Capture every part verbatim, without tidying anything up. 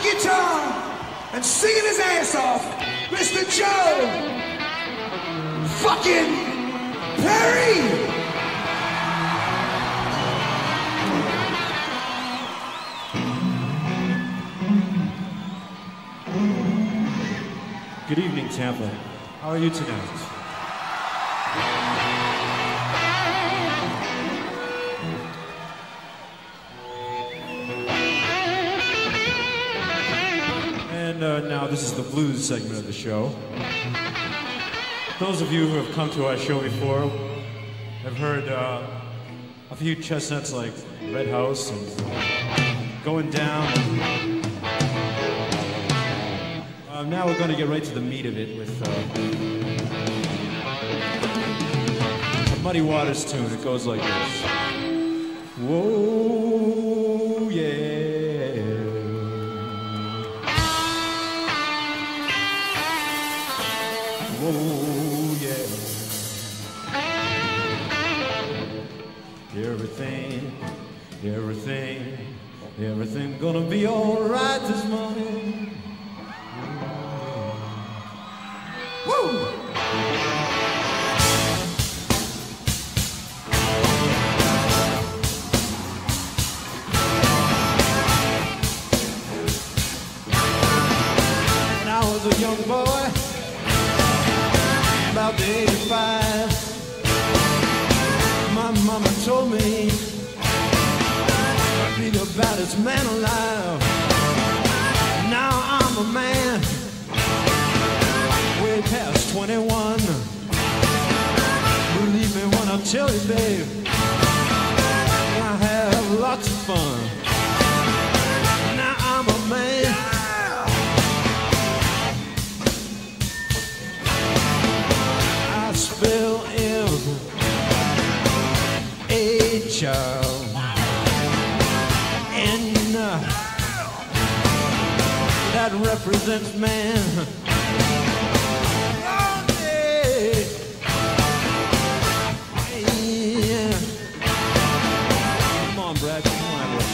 guitar and singing his ass off, Mister Joe fucking Perry! Good evening, Tampa. How are you tonight? And uh, now this is the blues segment of the show. Those of you who have come to our show before have heard uh, a few chestnuts like Red House and Going Down. Uh, now we're going to get right to the meat of it with uh, a Muddy Waters tune. It goes like this. Whoa, yeah. Whoa, yeah. Everything, everything, everything gonna be all right this morning. Woo! When I was a young boy, about the age of five, my mama told me I'd be the baddest man alive. Now I'm a man way past twenty-one. Believe me when I tell you, babe, I have lots of fun. Now I'm a man. I spell M A child, and uh, that represents man. Brad, come on, boy.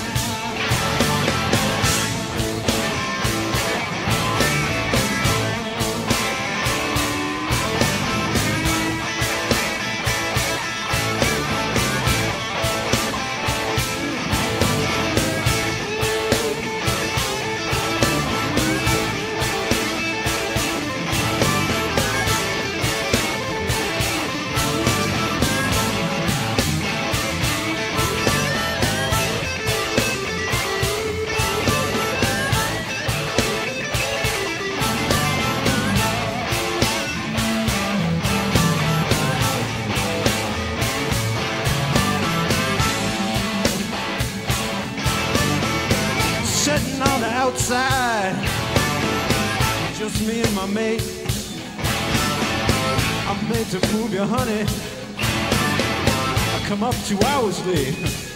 Sitting on the outside, just me and my mate. I'm made to move you, honey. I come up two hours late.